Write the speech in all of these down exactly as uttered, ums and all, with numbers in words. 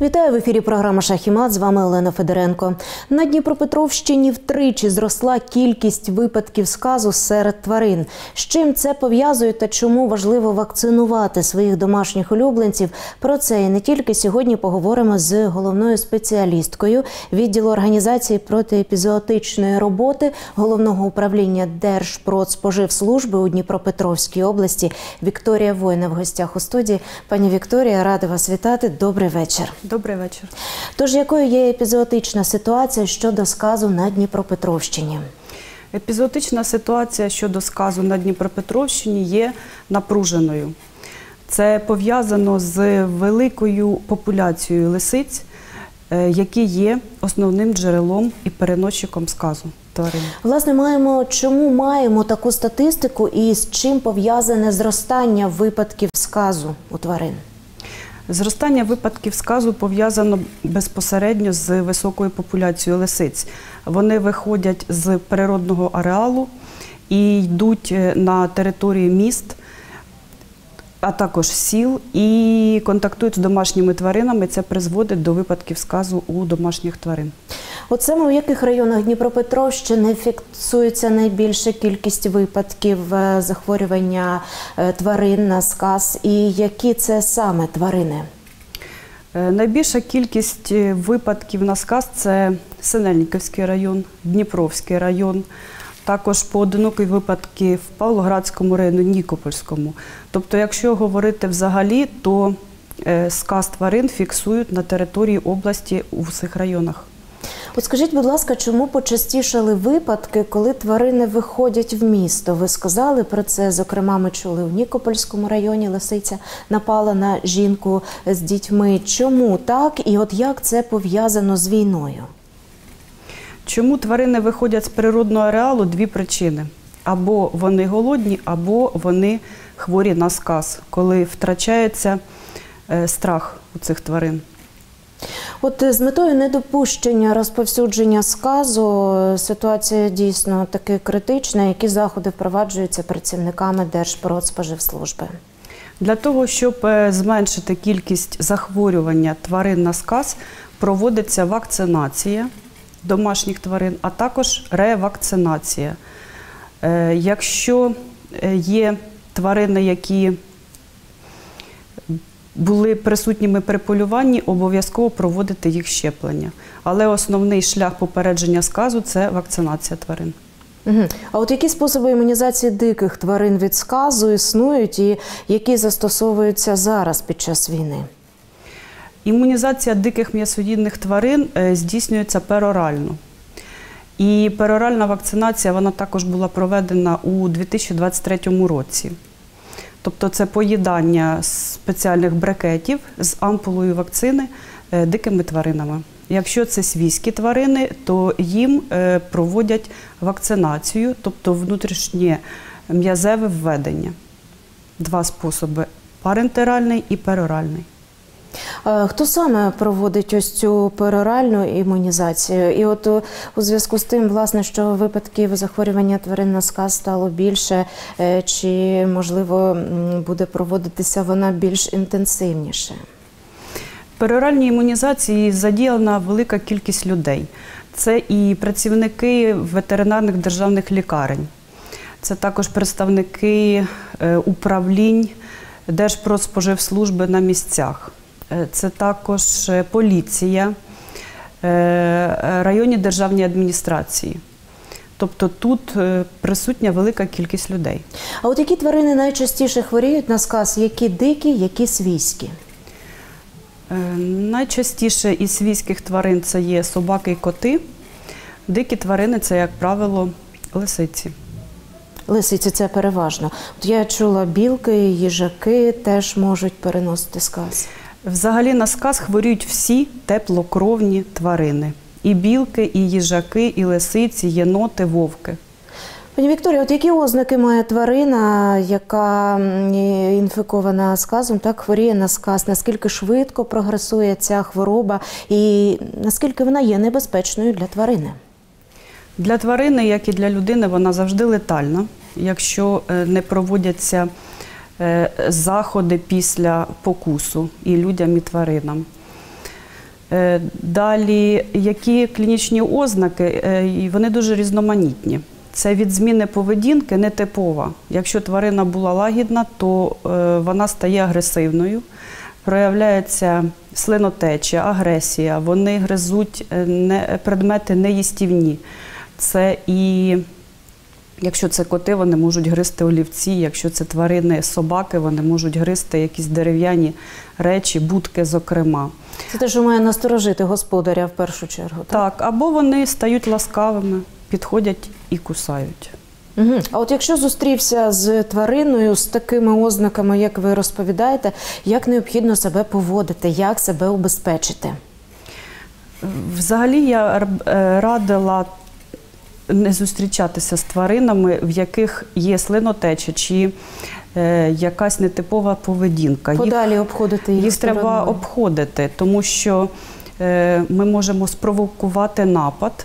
Вітаю в ефірі програма «Шах і мат». З вами Олена Федоренко. На Дніпропетровщині втричі зросла кількість випадків сказу серед тварин. З чим це пов'язують та чому важливо вакцинувати своїх домашніх улюбленців? Про це і не тільки сьогодні поговоримо з головною спеціалісткою відділу організації протиепізоотичної роботи Головного управління Держпродспоживслужби у Дніпропетровській області. Вікторія Война в гостях у студії. Пані Вікторія, рада вас вітати. Добрий вечір. Добрий вечір. Тож, якою є епізоотична ситуація щодо сказу на Дніпропетровщині? Епізоотична ситуація щодо сказу на Дніпропетровщині є напруженою. Це пов'язано з великою популяцією лисиць, які є основним джерелом і переносчиком сказу тварин. Власне, маємо, чому маємо таку статистику і з чим пов'язане зростання випадків сказу у тварин? Зростання випадків сказу пов'язано безпосередньо з високою популяцією лисиць. Вони виходять з природного ареалу і йдуть на території міст, а також сіл, і контактують з домашніми тваринами. Це призводить до випадків сказу у домашніх тварин. От саме в яких районах Дніпропетровщини фіксується найбільша кількість випадків захворювання тварин на сказ, і які це саме тварини? Найбільша кількість випадків на сказ – це Синельниківський район, Дніпровський район, також поодинокі випадки в Павлоградському районі, Нікопольському. Тобто, якщо говорити взагалі, то сказ тварин фіксують на території області у всіх районах. От скажіть, будь ласка, чому почастішали випадки, коли тварини виходять в місто? Ви сказали про це, зокрема, ми чули у Нікопольському районі, лисиця напала на жінку з дітьми. Чому так і от як це пов'язано з війною? Чому тварини виходять з природного ареалу? Дві причини. Або вони голодні, або вони хворі на сказ, коли втрачається страх у цих тварин. От з метою недопущення розповсюдження сказу ситуація дійсно таки критична. Які заходи впроваджуються працівниками Держпродспоживслужби? Для того, щоб зменшити кількість захворювання тварин на сказ, проводиться вакцинація домашніх тварин, а також ревакцинація. Якщо є тварини, які були присутніми при полюванні, обов'язково проводити їх щеплення. Але основний шлях попередження сказу – це вакцинація тварин. Угу. А от які способи імунізації диких тварин від сказу існують і які застосовуються зараз під час війни? Імунізація диких м'ясоїдних тварин здійснюється перорально. І пероральна вакцинація, вона також була проведена у дві тисячі двадцять третьому році. Тобто це поїдання спеціальних брикетів з ампулою вакцини дикими тваринами. Якщо це свійські тварини, то їм проводять вакцинацію, тобто внутрішнє м'язеве введення. Два способи – парентеральний і пероральний. Хто саме проводить ось цю пероральну імунізацію? І от у зв'язку з тим, власне, що випадків захворювання тварин на сказ стало більше, чи, можливо, буде проводитися вона більш інтенсивніше? В пероральній імунізації задіяна велика кількість людей. Це і працівники ветеринарних державних лікарень, це також представники управлінь Держпродспоживслужби на місцях. Це також поліція, районні державні адміністрації. Тобто тут присутня велика кількість людей. А от які тварини найчастіше хворіють на сказ? Які дикі, які свійські? Найчастіше із свійських тварин це є собаки і коти. Дикі тварини – це, як правило, лисиці. Лисиці – це переважно. От я чула, білки, їжаки теж можуть переносити сказ. Взагалі на сказ хворіють всі теплокровні тварини. І білки, і їжаки, і лисиці, єноти, вовки. Пані Вікторія, от які ознаки має тварина, яка інфікована сказом, так хворіє на сказ? Наскільки швидко прогресує ця хвороба і наскільки вона є небезпечною для тварини? Для тварини, як і для людини, вона завжди летальна, якщо не проводяться заходи після покусу і людям, і тваринам. Е, Далі, які клінічні ознаки, Е, і вони дуже різноманітні. Це від зміни поведінки нетипова. Якщо тварина була лагідна, то е, вона стає агресивною, проявляється слинотеча, агресія, вони гризуть е, не, предмети неїстівні. Це і, якщо це коти, вони можуть гризти олівці, якщо це тварини, собаки, вони можуть гризти якісь дерев'яні речі, будки зокрема. Це те, що має насторожити господаря в першу чергу. Так, Так, або вони стають ласкавими, підходять і кусають. Угу. А от якщо зустрівся з твариною з такими ознаками, як ви розповідаєте, як необхідно себе поводити, як себе убезпечити? Взагалі я е, радила не зустрічатися з тваринами, в яких є слинотеча чи е, якась нетипова поведінка. Подалі обходити їх Їх треба стороною. обходити, тому що е, ми можемо спровокувати напад,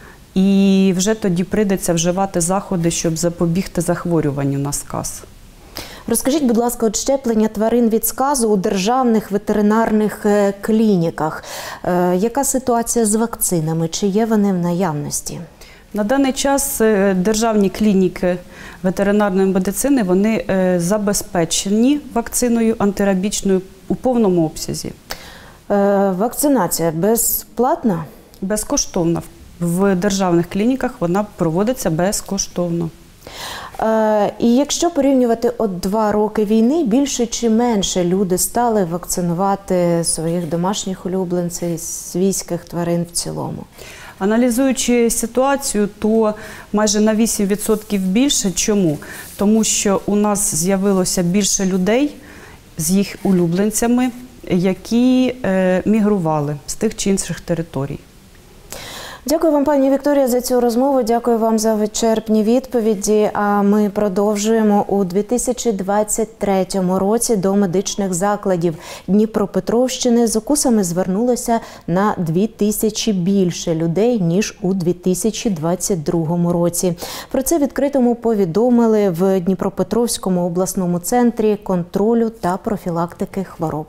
і вже тоді прийдеться вживати заходи, щоб запобігти захворюванню на сказ. Розкажіть, будь ласка, от щеплення тварин від сказу у державних ветеринарних е, клініках. Е, Яка ситуація з вакцинами? Чи є вони в наявності? На даний час е, державні клініки ветеринарної медицини вони е, забезпечені вакциною антирабічною у повному обсязі. Е, Вакцинація безплатна? Безкоштовна. В державних клініках вона проводиться безкоштовно. Е, І якщо порівнювати от два роки війни, більше чи менше люди стали вакцинувати своїх домашніх улюбленців, свійських тварин в цілому? Аналізуючи ситуацію, то майже на вісім відсотків більше. Чому? Тому що у нас з'явилося більше людей з їх улюбленцями, які е, мігрували з тих чи інших територій. Дякую вам, пані Вікторія, за цю розмову. Дякую вам за вичерпні відповіді. А ми продовжуємо. У дві тисячі двадцять третьому році до медичних закладів Дніпропетровщини з укусами звернулося на дві тисячі більше людей, ніж у дві тисячі двадцять другому році. Про це відкритому повідомили в Дніпропетровському обласному центрі контролю та профілактики хвороб.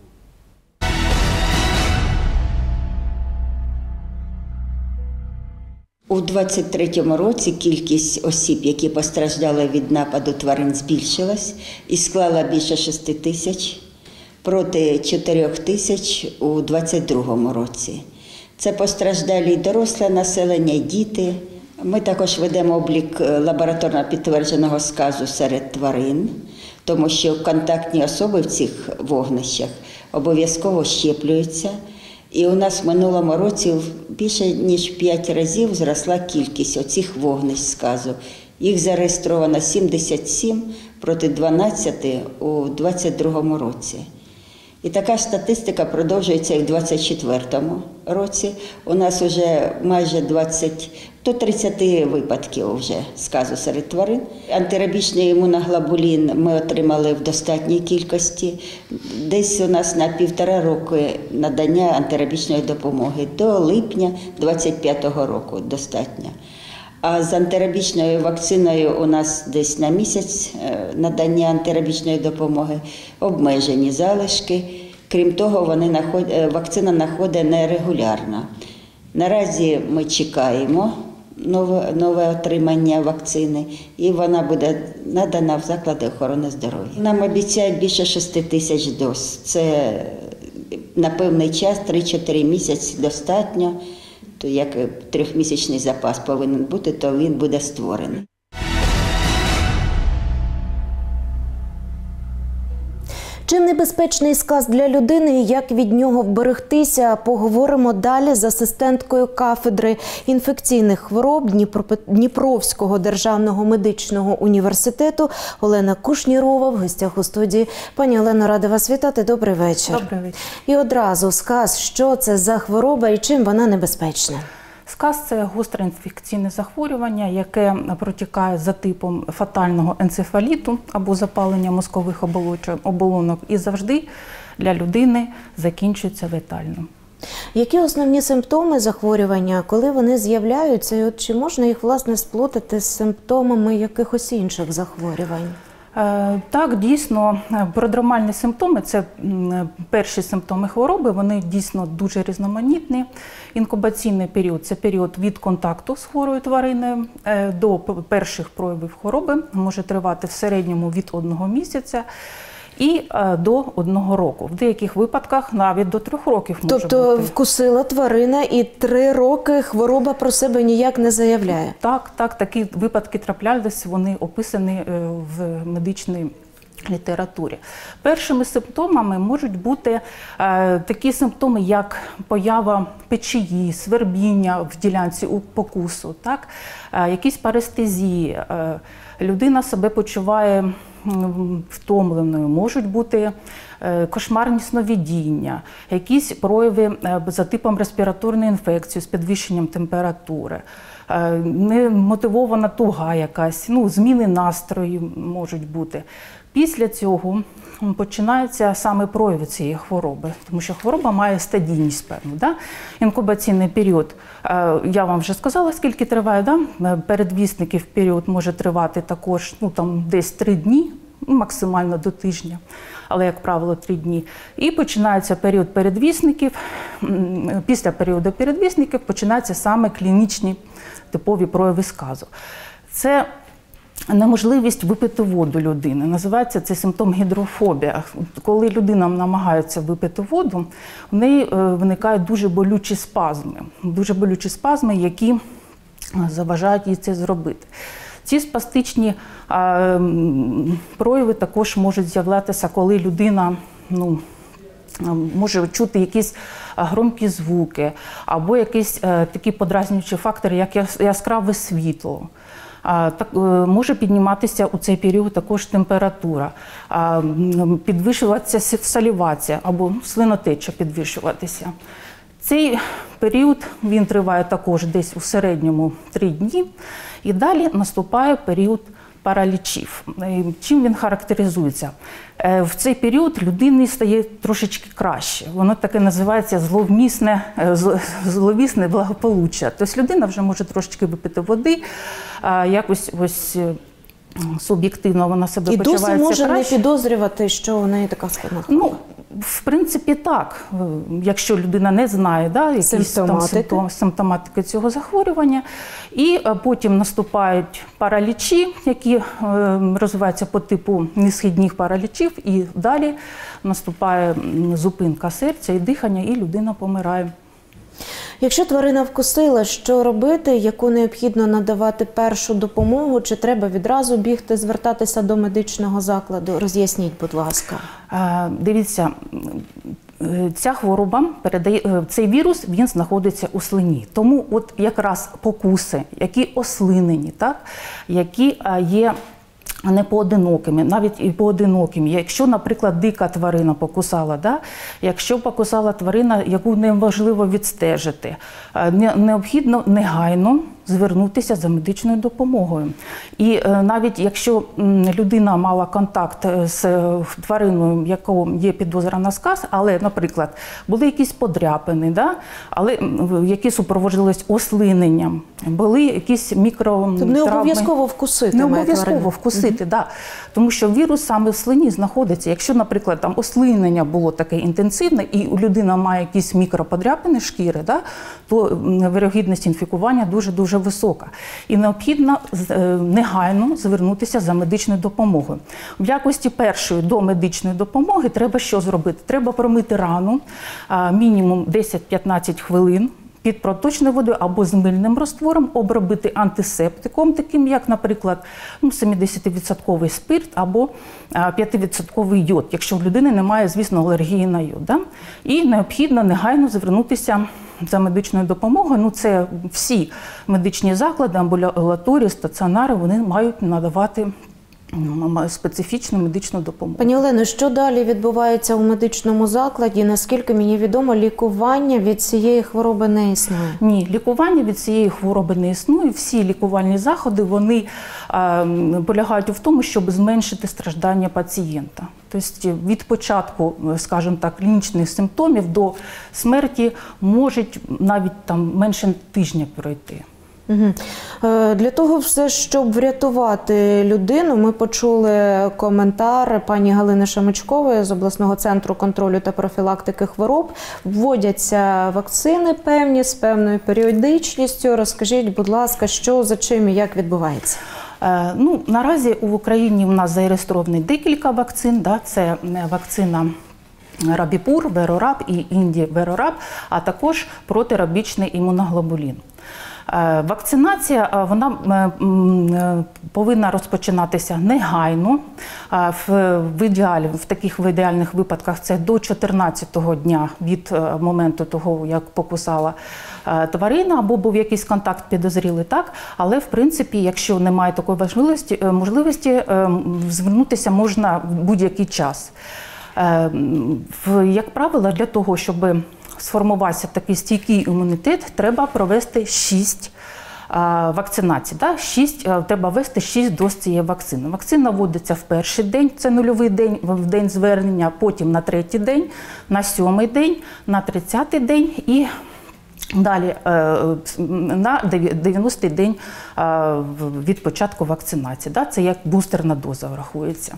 У двадцять третьому році кількість осіб, які постраждали від нападу тварин, збільшилась і склала більше шести тисяч проти чотирьох тисяч у двадцять другому році. Це постраждалі й доросле населення, й діти. Ми також ведемо облік лабораторно підтвердженого сказу серед тварин, тому що контактні особи в цих вогнищах обов'язково щеплюються. І у нас в минулому році більше ніж в п'ять разів зросла кількість оцих вогнищ сказу. Їх зареєстровано сімдесят сім проти дванадцяти у двадцять другому році. І така статистика продовжується і в двадцять четвертому році. У нас вже майже двадцять до тридцяти випадків вже сказу серед тварин. Антирабічний імуноглобулін ми отримали в достатній кількості. Десь у нас на півтора року надання антирабічної допомоги. До липня двадцять п'ятого року достатньо. А з антирабічною вакциною у нас десь на місяць надання антирабічної допомоги, обмежені залишки. Крім того, вони наход... вакцина знаходить нерегулярно. Наразі ми чекаємо нове, нове отримання вакцини, і вона буде надана в заклади охорони здоров'я. Нам обіцяють більше шести тисяч доз. Це на певний час, три-чотири місяці достатньо. То як трьохмісячний запас повинен бути, то він буде створений. Чим небезпечний сказ для людини і як від нього вберегтися, поговоримо далі з асистенткою кафедри інфекційних хвороб Дніпровського державного медичного університету Олена Кушнірова в гостях у студії. Пані Олено, рада вас вітати. Добрий вечір. Добрий вечір. І одразу сказ, що це за хвороба і чим вона небезпечна? Сказ – це гостре інфекційне захворювання, яке протікає за типом фатального енцефаліту або запалення мозкових оболонок і завжди для людини закінчується летально. Які основні симптоми захворювання, коли вони з'являються, і от чи можна їх, власне, сплутати з симптомами якихось інших захворювань? Е, Так, дійсно, продромальні симптоми – це м, перші симптоми хвороби, вони дійсно дуже різноманітні. Інкубаційний період – це період від контакту з хворою твариною е, до п- перших проявів хвороби, може тривати в середньому від одного місяця і е, до одного року. В деяких випадках навіть до трьох років може Тобто бути. вкусила тварина і три роки хвороба про себе ніяк не заявляє? Так, так, такі випадки траплялись, вони описані е, в медичній літературі. Першими симптомами можуть бути е, такі симптоми, як поява печії, свербіння в ділянці у покусу, так? Е, якісь парестезії, е, людина себе почуває м, втомленою, можуть бути е, кошмарні сновидіння, якісь прояви е, за типом респіраторної інфекції з підвищенням температури, е, немотивована туга якась, ну, зміни настрою можуть бути. Після цього починаються саме прояви цієї хвороби, тому що хвороба має стадійність певну. Да? Інкубаційний період, е, я вам вже сказала, скільки триває, да? Передвісників період може тривати також ну, там, десь три дні, максимально до тижня, але, як правило, три дні. І починається період передвісників. Після періоду передвісників починаються саме клінічні типові прояви сказу. Це неможливість випити воду людини. Називається це симптом гідрофобія. Коли людина намагається випити воду, в неї виникають дуже болючі спазми. Дуже болючі спазми, які заважають їй це зробити. Ці спастичні а, прояви також можуть з'являтися, коли людина ну, може чути якісь громкі звуки, або якісь а, такі подразнюючі фактори, як яскраве світло. А, так, може підніматися у цей період також температура, а, підвищуватися салівація або слинотеча підвищуватися. Цей період він триває також десь у середньому три дні, і далі наступає період паралічів. Чим він характеризується? В цей період людині стає трошечки краще. Воно таке називається зловмісне, зловісне благополуччя. Тобто людина вже може трошечки випити води, якось ось суб'єктивно вона себе і почувається краще. І досі може не підозрювати, що у неї така складна хвороба? Ну, в принципі, так. Якщо людина не знає, да, якісь симптоматики. Там симптоматики цього захворювання. І потім наступають паралічі, які е, розвиваються по типу несхідних паралічів. І далі наступає зупинка серця і дихання, і людина помирає. Якщо тварина вкусила, що робити, яку необхідно надавати першу допомогу, чи треба відразу бігти, звертатися до медичного закладу? Роз'ясніть, будь ласка. Дивіться, ця хвороба передає, цей вірус, він знаходиться у слині. Тому от якраз покуси, які ослинені, так, які є не поодинокими, навіть і поодинокими. Якщо, наприклад, дика тварина покусала, да? Якщо покусала тварина, яку неможливо відстежити, необхідно негайно звернутися за медичною допомогою. І навіть якщо людина мала контакт з твариною, якою є підозра на сказ, але, наприклад, були якісь подряпини, да? Але які супроводжувалися ослиненням, були якісь мікротравми. Тобто не обов'язково вкусити. Не обов'язково вкусити, так. Mm-hmm. Тому що вірус саме в слині знаходиться. Якщо, наприклад, там ослинення було таке інтенсивне, і людина має якісь мікроподряпини шкіри, да, то вірогідність інфікування дуже-дуже висока. І необхідно негайно звернутися за медичною допомогою. В якості першої до медичної допомоги треба що зробити? Треба промити рану мінімум десять-п'ятнадцять хвилин під проточною водою або з мильним розтвором, обробити антисептиком, таким як, наприклад, ну, сімдесятивідсотковий спирт або п'ятивідсотковий йод, якщо в людини немає, звісно, алергії на йод. Да? І необхідно негайно звернутися за медичною допомогою. Ну, це всі медичні заклади, амбулаторії, стаціонари, вони мають надавати специфічну медичну допомогу. Пані Олено, що далі відбувається у медичному закладі? Наскільки мені відомо, лікування від цієї хвороби не існує? Ні, лікування від цієї хвороби не існує. Всі лікувальні заходи, вони е, полягають в тому, щоб зменшити страждання пацієнта. Тобто від початку, скажімо так, клінічних симптомів до смерті можуть навіть там менше тижня пройти. Угу. Для того все, щоб врятувати людину, ми почули коментар пані Галини Шамичкової з обласного центру контролю та профілактики хвороб. Вводяться вакцини певні з певною періодичністю. Розкажіть, будь ласка, що, за чим і як відбувається? Ну, наразі в Україні у нас зареєстровані декілька вакцин. Да? Це вакцина Рабіпур, Верораб і Інді Верораб, а також протирабічний імуноглобулін. Вакцинація вона повинна розпочинатися негайно. В ідеалі, в таких в ідеальних випадках це до чотирнадцятого дня від моменту того, як покусала тварина або був якийсь контакт підозрілий, так. Але в принципі, якщо немає такої можливості, можливості звернутися можна в будь-який час. Як правило, для того, щоб сформувався такий стійкий імунітет, треба провести шість вакцинацій. Да? шість, треба ввести шість доз цієї вакцини. Вакцина вводиться в перший день, це нульовий день, в день звернення, потім на третій день, на сьомий день, на тридцятий день і далі на дев'яностий день від початку вакцинації. Да? Це як бустерна доза врахується.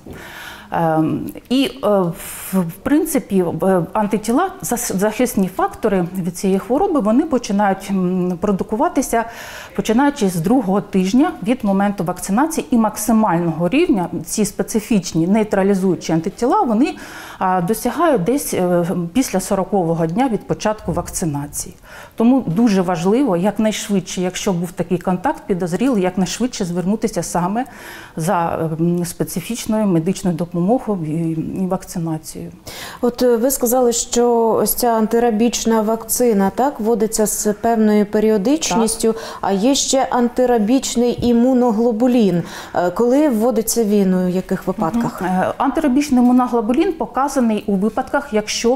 І, в принципі, антитіла, захисні фактори від цієї хвороби, вони починають продукуватися, починаючи з другого тижня від моменту вакцинації і максимального рівня. Ці специфічні нейтралізуючі антитіла, вони досягають десь після сорокового дня від початку вакцинації. Тому дуже важливо, якнайшвидше, якщо був такий контакт підозрілий, якнайшвидше звернутися саме за специфічною медичною допомогою і вакцинацією. От ви сказали, що ось ця антирабічна вакцина, так, вводиться з певною періодичністю, так. А є ще антирабічний імуноглобулін. Коли вводиться він, у яких випадках? Антирабічний імуноглобулін показаний у випадках, якщо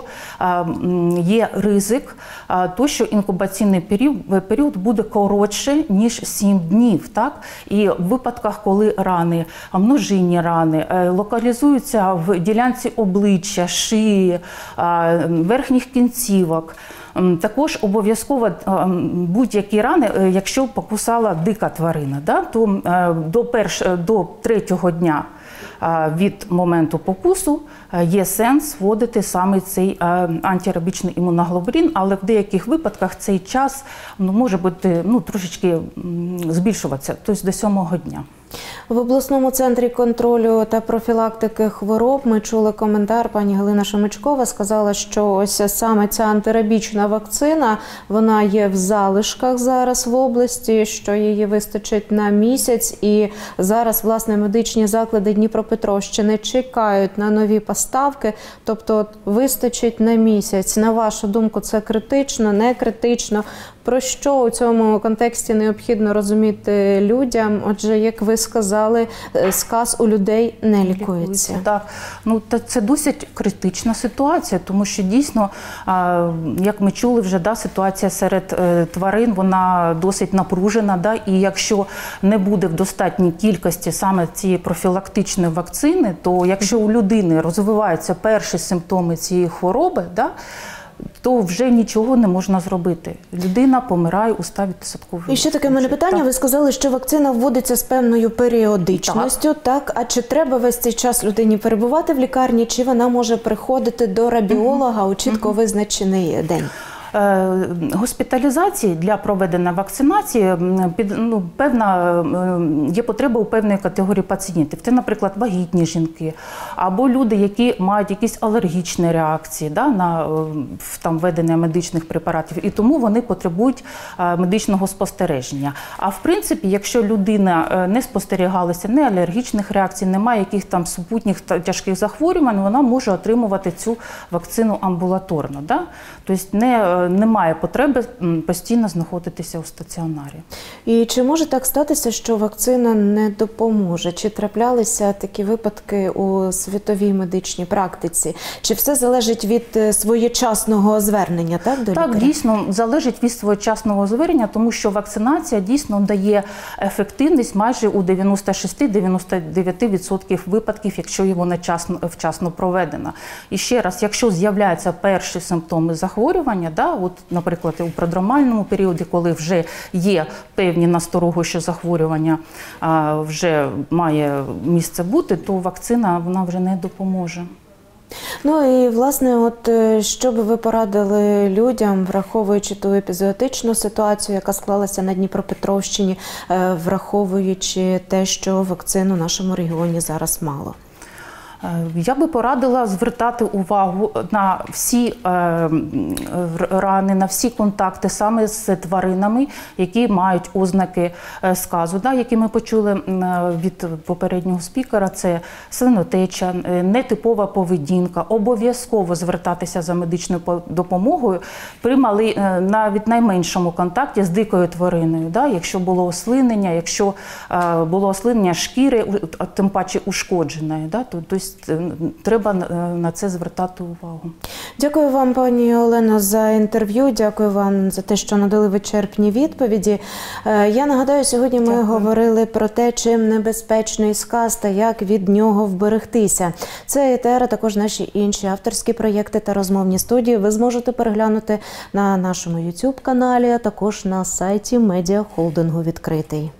є ризик, то що інкубаційний період, період буде коротше, ніж сім днів. Так? І в випадках, коли рани, множинні рани, локалізуються в ділянці обличчя, шиї, верхніх кінцівок, також обов'язково будь-які рани, якщо покусала дика тварина, да, то до, перш, до третього дня від моменту покусу є сенс вводити саме цей антирабічний імуноглобулін, але в деяких випадках цей час ну, може бути ну, трошечки збільшуватися, тобто до сьомого дня. В обласному центрі контролю та профілактики хвороб ми чули коментар, пані Галина Шамичкова сказала, що ось саме ця антирабічна вакцина, вона є в залишках зараз в області, що її вистачить на місяць, і зараз, власне, медичні заклади Дніпропетровщини чекають на нові поставки, тобто вистачить на місяць. На вашу думку, це критично, не критично? Про що у цьому контексті необхідно розуміти людям? Отже, як ви сказали, сказ у людей не лікується. Так, ну це досить критична ситуація, тому що дійсно, як ми чули вже, да, ситуація серед тварин, вона досить напружена, да, і якщо не буде в достатній кількості саме цієї профілактичної вакцини, то якщо у людини розвиваються перші симптоми цієї хвороби, да, то вже нічого не можна зробити. Людина помирає у ста відсотках. І ще таке в мене питання. Так. Ви сказали, що вакцина вводиться з певною періодичністю. Так. так. А чи треба весь цей час людині перебувати в лікарні, чи вона може приходити до рабіолога у чітко визначений день? Госпіталізації для проведення вакцинації під, ну, певна, є потреба у певної категорії пацієнтів. Це, наприклад, вагітні жінки, або люди, які мають якісь алергічні реакції, да, на там, введення медичних препаратів, і тому вони потребують медичного спостереження. А в принципі, якщо людина не спостерігалася, не алергічних реакцій, немає яких там супутніх тяжких захворювань, вона може отримувати цю вакцину амбулаторно. Да? Тобто не немає потреби постійно знаходитися у стаціонарі. І чи може так статися, що вакцина не допоможе? Чи траплялися такі випадки у світовій медичній практиці? Чи все залежить від своєчасного звернення, так, до лікаря? Так, дійсно, залежить від своєчасного звернення, тому що вакцинація дійсно дає ефективність майже у дев'яносто шість - дев'яносто дев'ять відсотків випадків, якщо вона вчасно, вчасно проведена. І ще раз, якщо з'являються перші симптоми захворювання, да, От, наприклад, у продромальному періоді, коли вже є певні настороги, що захворювання а, вже має місце бути, то вакцина вона вже не допоможе. Ну і, власне, от е, що би ви порадили людям, враховуючи ту епізоотичну ситуацію, яка склалася на Дніпропетровщині, е, враховуючи те, що вакцин у нашому регіоні зараз мало? Я би порадила звертати увагу на всі е, рани, на всі контакти саме з тваринами, які мають ознаки сказу, да, які ми почули від попереднього спікера. Це слинотеча, нетипова поведінка. Обов'язково звертатися за медичною допомогою при мали, навіть найменшому контакті з дикою твариною. Да, якщо було ослинення, якщо е, було ослинення шкіри, тим паче ушкодженої, да, то, то треба на це звертати увагу. Дякую вам, пані Олено, за інтерв'ю. Дякую вам за те, що надали вичерпні відповіді. Я нагадаю, сьогодні ми Дякую. говорили про те, чим небезпечний сказ та як від нього вберегтися. Це ЕТР, а також наші інші авторські проєкти та розмовні студії ви зможете переглянути на нашому ютуб каналі, а також на сайті медіахолдингу «Відкритий».